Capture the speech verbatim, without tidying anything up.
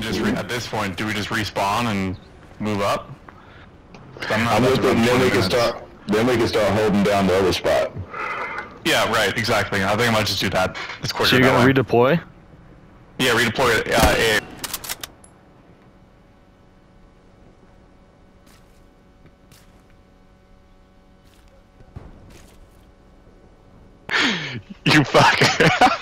just re at this point, do we just respawn and move up? I'm, not I'm about with to them, run then we twenty can minutes. start, then we can start holding down the other spot. Yeah, right, exactly. I think I might just do that. It's quicker So you're that gonna way. redeploy? Yeah, redeploy uh, A. You fucker.